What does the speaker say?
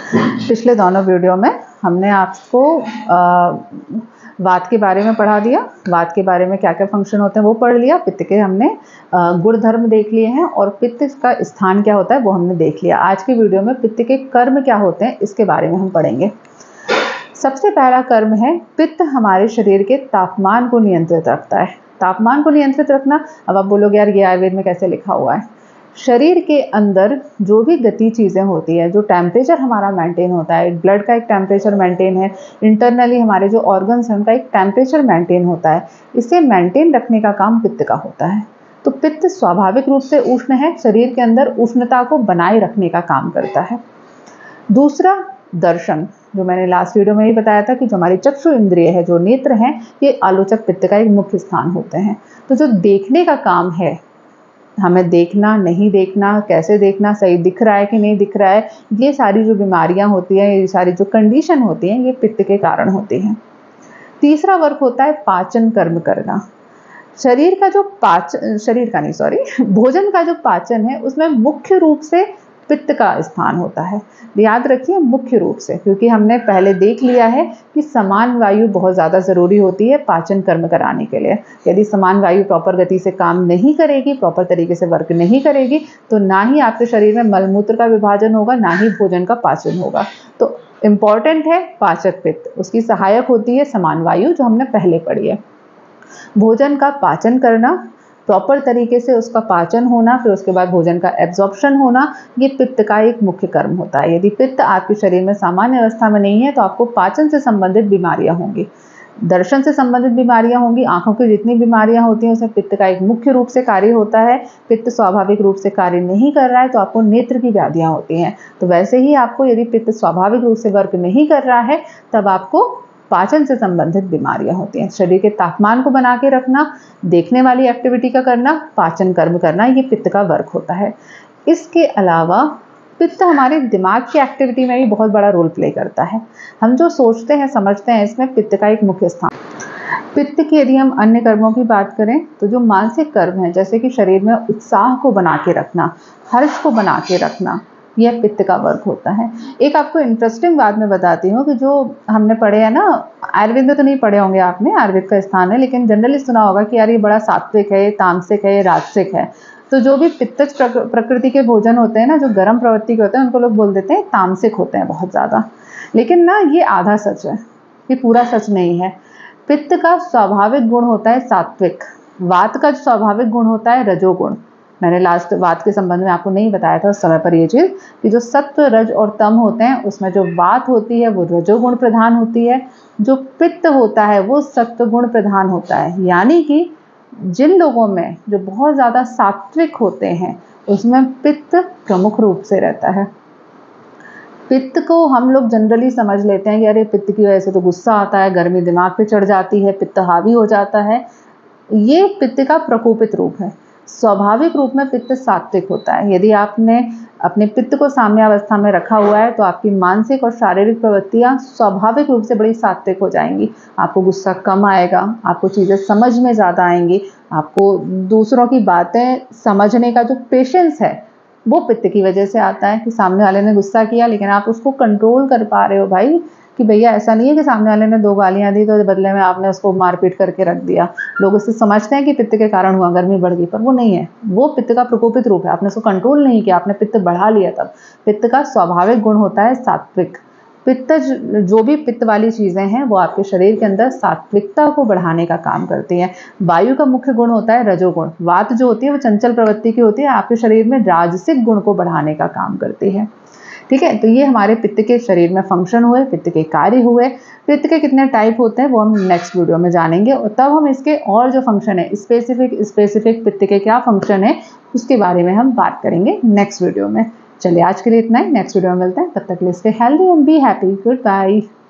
पिछले दोनों वीडियो में हमने आपको वात के बारे में पढ़ा दिया, वात के बारे में क्या क्या फंक्शन होते हैं वो पढ़ लिया, पित्त के हमने गुण धर्म देख लिए हैं और पित्त का स्थान क्या होता है वो हमने देख लिया। आज की वीडियो में पित्त के कर्म क्या होते हैं इसके बारे में हम पढ़ेंगे। सबसे पहला कर्म है, पित्त हमारे शरीर के तापमान को नियंत्रित रखता है। तापमान को नियंत्रित रखना, अब आप बोलोगे यार ये आयुर्वेद में कैसे लिखा हुआ है। शरीर के अंदर जो भी गति चीज़ें होती है, जो टेम्परेचर हमारा मेंटेन होता है, ब्लड का एक टेम्परेचर मेंटेन है, इंटरनली हमारे जो ऑर्गन्स हैं उनका एक टेम्परेचर मेंटेन होता है, इसे मेंटेन रखने का काम पित्त का होता है। तो पित्त स्वाभाविक रूप से उष्ण है, शरीर के अंदर उष्णता को बनाए रखने का काम करता है। दूसरा, दर्शन, जो मैंने लास्ट वीडियो में ही बताया था कि जो हमारी चक्षु इंद्रिय है, जो नेत्र हैं, ये आलोचक पित्त का एक मुख्य स्थान होते हैं। तो जो देखने का काम है, हमें देखना, नहीं देखना, कैसे देखना, सही दिख रहा है कि नहीं दिख रहा है, ये सारी जो बीमारियां होती हैं, ये सारी जो कंडीशन होती हैं, ये पित्त के कारण होती हैं। तीसरा वर्क होता है पाचन कर्म करना। भोजन का जो पाचन है उसमें मुख्य रूप से पित्त का स्थान होता है। याद रखिए मुख्य रूप से, क्योंकि हमने पहले देख लिया है कि समान वायु बहुत ज़्यादा ज़रूरी होती है पाचन कर्म कराने के लिए। यदि समान वायु प्रॉपर गति से काम नहीं करेगी, प्रॉपर तरीके से वर्क नहीं करेगी, तो ना ही आपके शरीर में मलमूत्र का विभाजन होगा, ना ही भोजन का पाचन होगा। तो इम्पॉर्टेंट है पाचक पित्त, उसकी सहायक होती है समान वायु, जो हमने पहले पढ़ी है। भोजन का पाचन करना, प्रॉपर तरीके से उसका पाचन होना, फिर उसके बाद भोजन का एब्जॉर्प्शन होना, ये पित्त का एक मुख्य कर्म होता है। यदि पित्त आपके शरीर में सामान्य अवस्था में नहीं है तो आपको पाचन से संबंधित बीमारियां होंगी, दर्शन से संबंधित बीमारियां होंगी, आंखों की जितनी बीमारियां होती हैं उसमें पित्त का एक मुख्य रूप से कार्य होता है। पित्त स्वाभाविक रूप से कार्य नहीं कर रहा है तो आपको नेत्र की व्याधियां होती हैं। तो वैसे ही आपको यदि पित्त स्वाभाविक रूप से वर्क नहीं कर रहा है तब आपको पाचन से संबंधित बीमारियां होती हैं। शरीर के तापमान को बना के रखना, देखने वाली एक्टिविटी का करना, पाचन कर्म करना, ये पित्त का वर्क होता है। इसके अलावा पित्त हमारे दिमाग की एक्टिविटी में भी बहुत बड़ा रोल प्ले करता है। हम जो सोचते हैं समझते हैं, इसमें पित्त का एक मुख्य स्थान। पित्त की यदि हम अन्य कर्मों की बात करें तो जो मानसिक कर्म है, जैसे कि शरीर में उत्साह को बना के रखना, हर्ष को बना के रखना, यह पित्त का वर्क होता है। एक आपको इंटरेस्टिंग बात मैं बताती हूँ कि जो हमने पढ़े हैं ना, आयुर्वेद में तो नहीं पढ़े होंगे आपने, आयुर्वेद का स्थान है, लेकिन जनरली सुना होगा कि यार ये बड़ा सात्विक है, ये तामसिक है, ये राजसिक है। तो जो भी पित्तज प्रकृति के भोजन होते हैं ना, जो गर्म प्रवृत्ति के होते हैं, उनको लोग बोल देते हैं तामसिक होते हैं बहुत ज़्यादा। लेकिन ना ये आधा सच है, ये पूरा सच नहीं है। पित्त का स्वाभाविक गुण होता है सात्विक, वात का स्वाभाविक गुण होता है रजोगुण। मैंने लास्ट वात के संबंध में आपको नहीं बताया था उस समय पर ये चीज़ कि जो सत्व, रज और तम होते हैं उसमें जो वात होती है वो रजोगुण प्रधान होती है, जो पित्त होता है वो सत्व गुण प्रधान होता है। यानी कि जिन लोगों में जो बहुत ज़्यादा सात्विक होते हैं उसमें पित्त प्रमुख रूप से रहता है। पित्त को हम लोग जनरली समझ लेते हैं कि अरे पित्त की वजह से तो गुस्सा आता है, गर्मी दिमाग पे चढ़ जाती है, पित्त हावी हो जाता है। ये पित्त का प्रकोपित रूप है। स्वाभाविक रूप में पित्त सात्विक होता है। यदि आपने अपने पित्त को साम्यावस्था में रखा हुआ है तो आपकी मानसिक और शारीरिक प्रवृत्तियां स्वाभाविक रूप से बड़ी सात्विक हो जाएंगी। आपको गुस्सा कम आएगा, आपको चीज़ें समझ में ज़्यादा आएंगी, आपको दूसरों की बातें समझने का जो पेशेंस है वो पित्त की वजह से आता है कि सामने वाले ने गुस्सा किया लेकिन आप उसको कंट्रोल कर पा रहे हो भाई, कि भैया ऐसा नहीं है कि सामने वाले ने 2 गालियां दी तो बदले में आपने उसको मारपीट करके रख दिया। लोग उससे समझते हैं कि पित्त के कारण हुआ, गर्मी बढ़ गई, पर वो नहीं है, वो पित्त का प्रकोपित रूप है। आपने उसको कंट्रोल नहीं किया, आपने पित्त बढ़ा लिया। तब पित्त का स्वाभाविक गुण होता है सात्विक। पित्त, जो भी पित्त वाली चीज़ें हैं वो आपके शरीर के अंदर सात्विकता को बढ़ाने का काम करती हैं। वायु का मुख्य गुण होता है रजोगुण। वात जो होती है वो चंचल प्रवृत्ति की होती है, आपके शरीर में राजसिक गुण को बढ़ाने का काम करती है। ठीक है, तो ये हमारे पित्त के शरीर में फंक्शन हुए, पित्त के कार्य हुए। पित्त के कितने टाइप होते हैं वो हम नेक्स्ट वीडियो में जानेंगे, और तब हम इसके और जो फंक्शन है, स्पेसिफिक पित्त के क्या फंक्शन है उसके बारे में हम बात करेंगे नेक्स्ट वीडियो में। चलिए आज के लिए इतना ही, नेक्स्ट वीडियो में मिलते हैं, तब तक के लिए stay healthy and be happy. Good bye.